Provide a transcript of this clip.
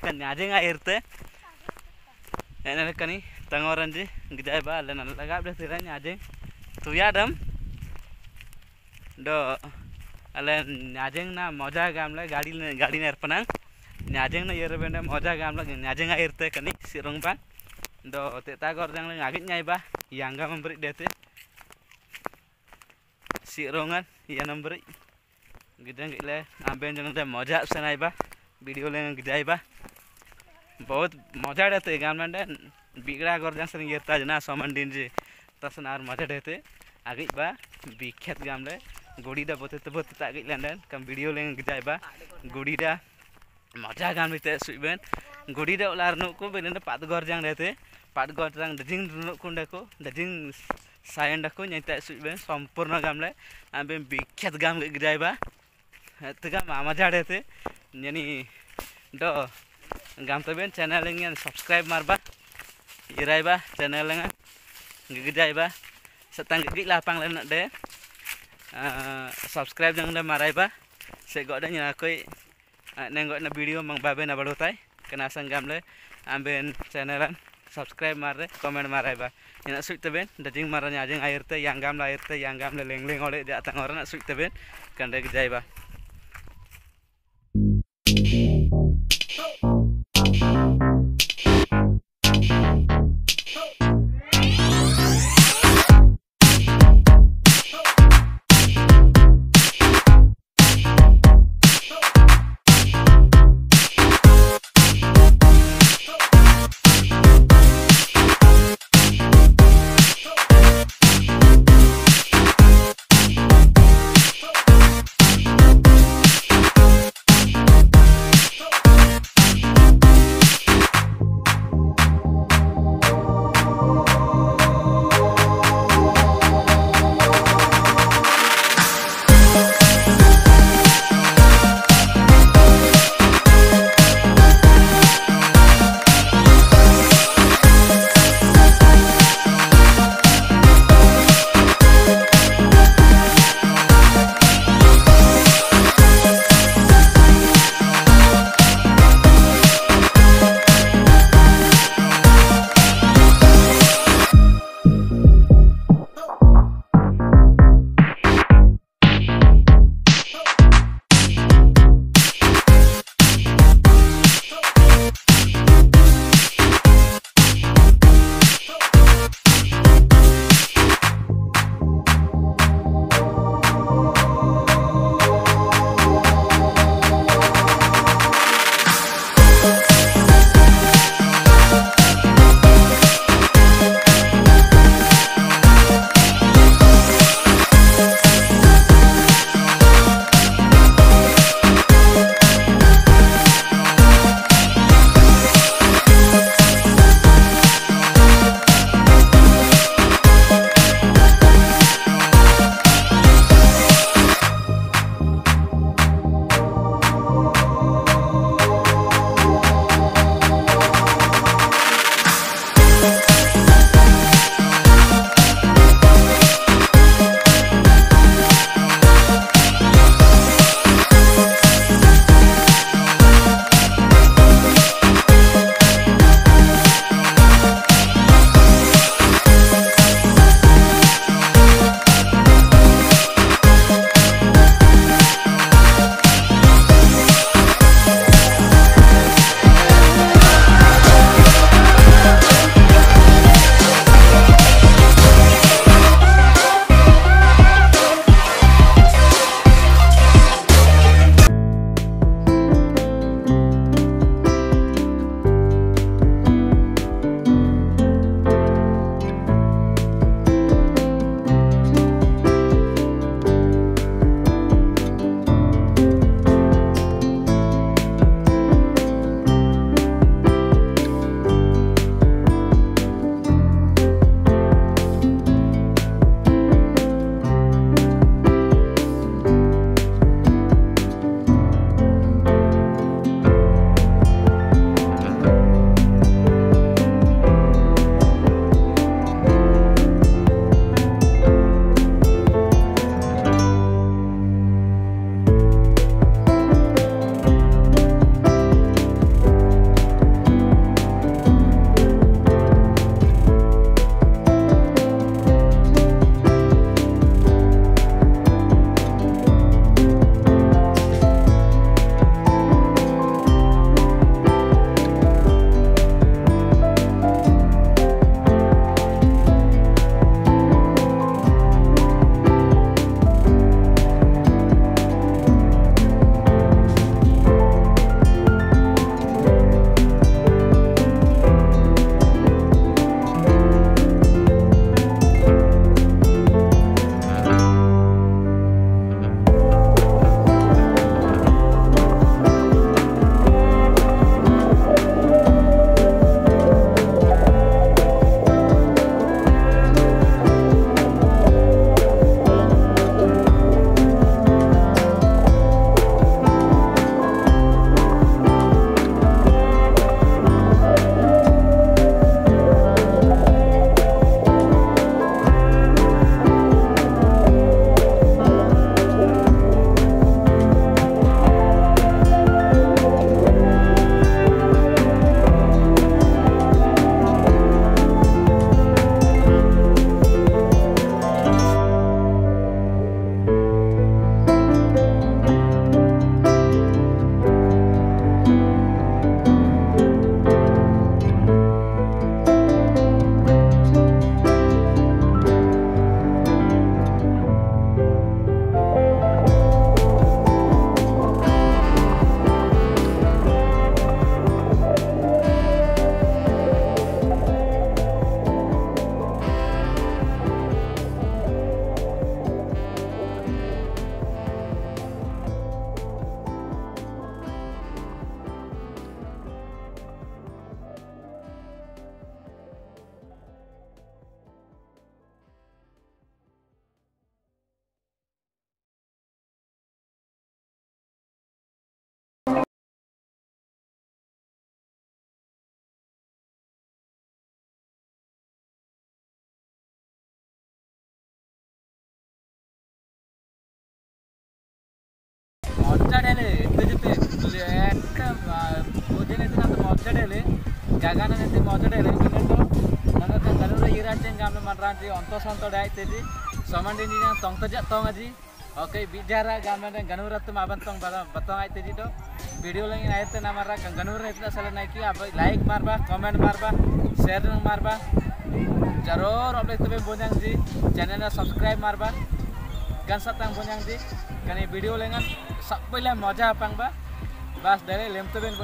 kan nyajeng airte ene kani tangoranji gidai ba le nalaga be tira nyajeng tuyadam do ale nyajeng na moja gamle gadi nerpanang nyajeng na yere bende moja gamle nyajeng airte kani sirong ba do teta gorjang le ngagit nyai ba yangga memberi dete sirongan iya memberi gidang gile amben jang de moja sanai ba video लेंगे गिजाई बा बहुत मजा रहते गान में बिगड़ा gorjang sering yerta जना समंडिन जी तसनार मजा रहते आगे बा बिख्यात गामले गुड़ीदा बोते तागित लंडन कम वीडियो लेंगे गिजाई बा गुड़ीदा मजा गान में सुबेन गुड़ीदा उलार नु को बेने पाद gorjang रहते पाद gorjang दजिंग नु कुंडे को दजिंग सायन डको nyata सुबेन संपूर्ण गामले आबे बिख्यात गाम गिजाई बा तगा मजा रहते yani do gam taben channel ngen subscribe marba irai ba channel nga gigidai ba setang gigi lapang len de subscribe jang da marai ba se goda nya koi nengo na video mang babe na badotai kena sanggam le amben channelan subscribe marre comment marai ba ina suit taben dajing maranya jeng airte yang gam le leng ole di atang orang suit taben kan de gidai ba मजा डेले एते जते बोझने इतना तो मजा डेले गागाना नेते मजा डेले बिने तो नंगा का गनुरा इराचें गाम में मनरांची अंतो संतो डाय तेजी समंडी नी तंग तजा तंग अजी ओके बिजारा गाम में गनुरा तुम आबन तंग बतंग आय तेजी तो वीडियो लगे आयते ना मारा गनुरा इतना साल नहीं कि अब लाइक मारबा कमेंट मारबा शेयर मारबा जरूर अपने तबे बोझांग जी चैनल सब्सक्राइब मारबा gan satang bonyang ji kani video lengan sak pila मजा पांगबा बस डेले लेम तो